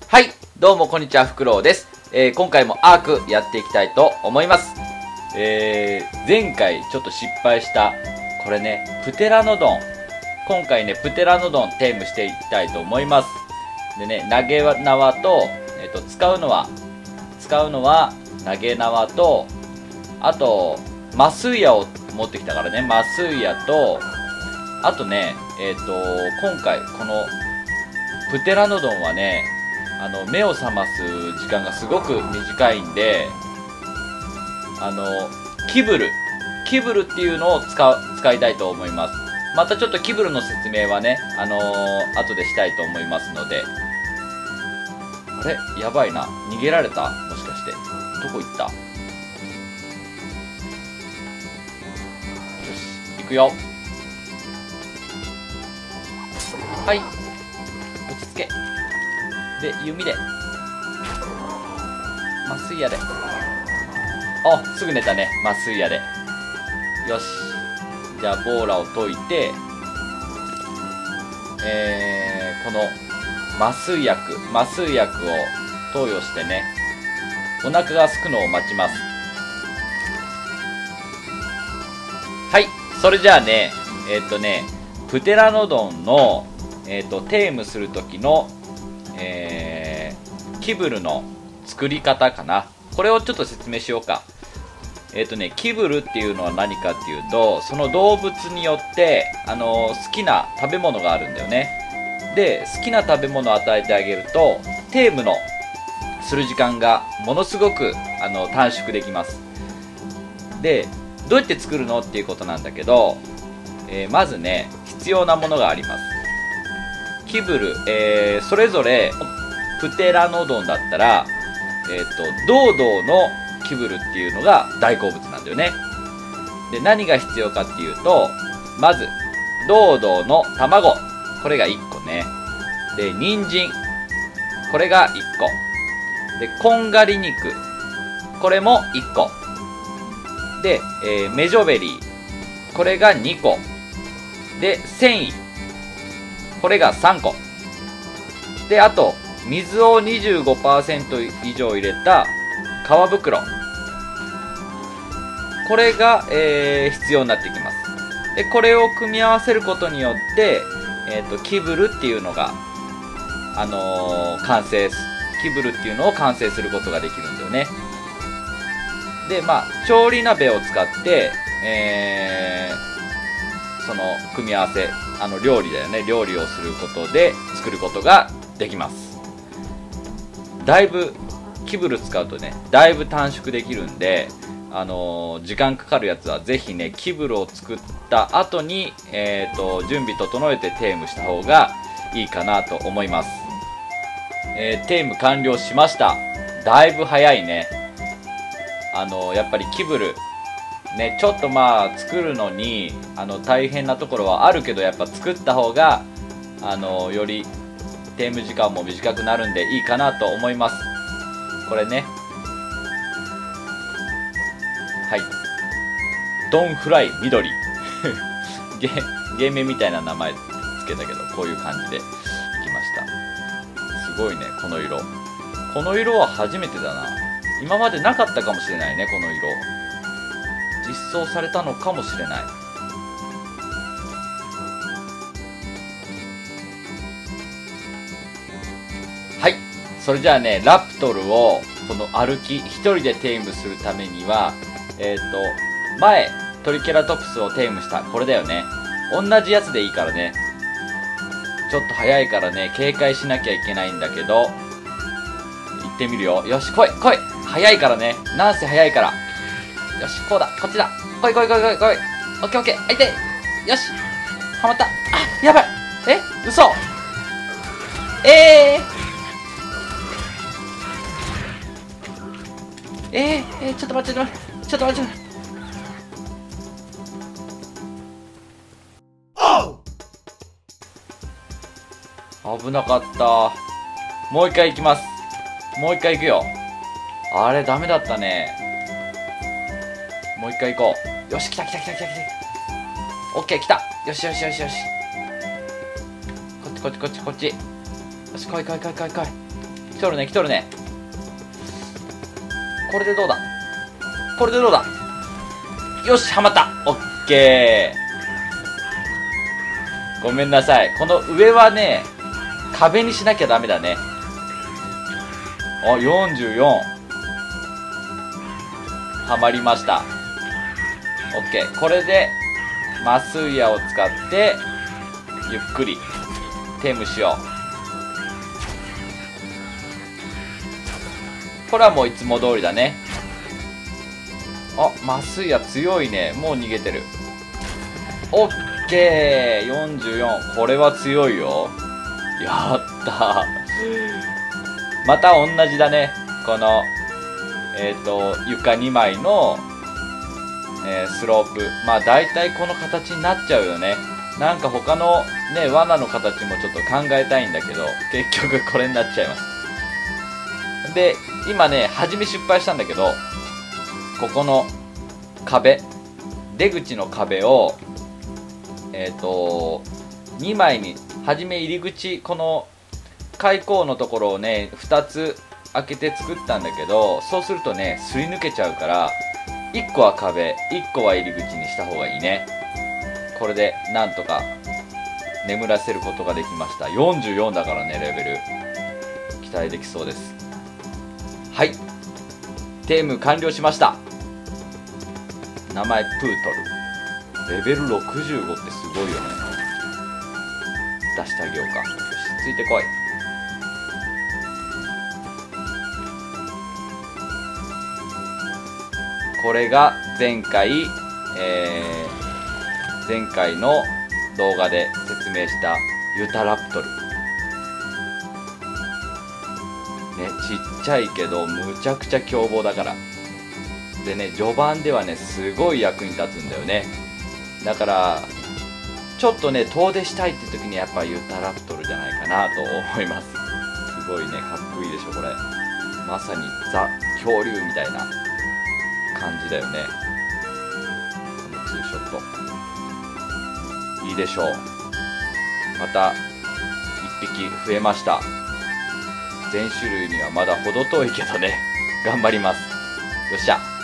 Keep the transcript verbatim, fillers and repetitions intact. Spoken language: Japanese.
はい、どうもこんにちは、フクロウです。えー、今回もアークやっていきたいと思います。えー、前回ちょっと失敗した、これね、プテラノドン。今回ね、プテラノドンテームしていきたいと思います。でね、投げ縄と、えっと、使うのは、使うのは、投げ縄と、あと、麻酔矢を持ってきたからね、麻酔矢と、あとね、えっと、今回、この、プテラノドンはね、あの目を覚ます時間がすごく短いんで、あのキブルキブルっていうのを使う使いたいと思います。またちょっとキブルの説明はね、あのー、後でしたいと思いますので。あれやばいな、逃げられた、もしかして。どこ行った。よし、行くよ。はい、落ち着けで、弓で麻酔矢で、あ、すぐ寝たね、麻酔矢で。よし、じゃあボーラを解いて、えー、この麻酔薬麻酔薬を投与してね、お腹が空くのを待ちます。はい、それじゃあね、えっとねプテラノドンの、えっとテームする時のえー、キブルの作り方かな。これをちょっと説明しようか。えっとね、キブルっていうのは何かっていうと、その動物によって、あのー、好きな食べ物があるんだよね。で、好きな食べ物を与えてあげると、テームのする時間がものすごく、あの短縮できます。で、どうやって作るのっていうことなんだけど、えー、まずね、必要なものがあります。キブル、えー、それぞれプテラノドンだったら、えっとドウドウのキブルっていうのが大好物なんだよね。で、何が必要かっていうと、まずドウドウの卵、これがいっこね。で、人参、これがいっこで、こんがり肉、これもいっこで、えー、メジョベリー、これがにこで、繊維、これがさんこで、あと水を にじゅうごパーセント 以上入れた皮袋、これが、えー、必要になってきます。で、これを組み合わせることによって、えーと、キブルっていうのが、あのー、完成すキブルっていうのを完成することができるんだよね。で、まあ調理鍋を使って、えー、その組み合わせ、あの料理だよね、料理をすることで作ることができます。だいぶキブル使うとね、だいぶ短縮できるんで、あのー、時間かかるやつはぜひね、キブルを作った後に、えーと準備整えてテームした方がいいかなと思います。えー、テーム完了しました。だいぶ早いね。あのー、やっぱりキブルね、ちょっとまあ作るのにあの大変なところはあるけど、やっぱ作った方があのよりテーム時間も短くなるんでいいかなと思います。これね、はい、ドンフライ緑ゲゲームみたいな名前つけたけど、こういう感じでいきました。すごいね、この色。この色は初めてだな。今までなかったかもしれないね、この色。実装されたのかもしれない。はい、それじゃあね、ラプトルをこの歩き一人でテームするためには、えっと前トリケラトプスをテームしたこれだよね。同じやつでいいからね。ちょっと早いからね、警戒しなきゃいけないんだけど、行ってみるよ。よし、来い来い、早いからね、なんせ早いから。よし、こうだ、こっちだ、来い来い来い来い来い。オッケーオッケー、あいて、よし、はまった。あ、やばい、え、嘘、えーえー、えー、ちょっと待ってちょっと待ってちょっと待って。危なかった。もう一回行きます。もう一回行くよ。あれダメだったね。もう一回行こう。よし、来た来た来た来た来た。オッケー、来た。よしよしよしよし。こっちこっちこっちこっち。よし、来い来い来い来い来い。 来とるね来とるね。これでどうだ、これでどうだ。よし、はまった。オッケー。ごめんなさい、この上はね壁にしなきゃダメだね。あ、よんじゅうよん。はまりました。オッケー。これで麻酔矢を使ってゆっくりテームしよう。これはもういつも通りだね。あ、麻酔矢強いね。もう逃げてる。オッケー。よんじゅうよん。これは強いよ。やったー。また同じだね。このえっと床にまいの、えー、スロープ。まあ大体この形になっちゃうよね。なんか他のね罠の形もちょっと考えたいんだけど、結局これになっちゃいます。で今ね初め失敗したんだけど、ここの壁、出口の壁をえっとにまいに、初め入り口、この開口のところをねふたつ開けて作ったんだけど、そうするとねすり抜けちゃうから、いっこは壁、いっこは入り口にした方がいいね。これでなんとか眠らせることができました。よんじゅうよんだからね、レベル期待できそうです。はい、テーム完了しました。名前プートル、レベルろくじゅうごってすごいよね。出してあげようか。よし、ついてこい。これが前回、えー、前回の動画で説明したユタラプトルね。ちっちゃいけどむちゃくちゃ凶暴だから。でね、序盤ではねすごい役に立つんだよね。だからちょっとね遠出したいって時にやっぱユタラプトルじゃないかなと思います。すごいね、かっこいいでしょこれ。まさにザ恐竜みたいな感じだよね、このツーショット。いいでしょう。またいっぴき増えました。全種類にはまだ程遠いけどね頑張ります。よっしゃ。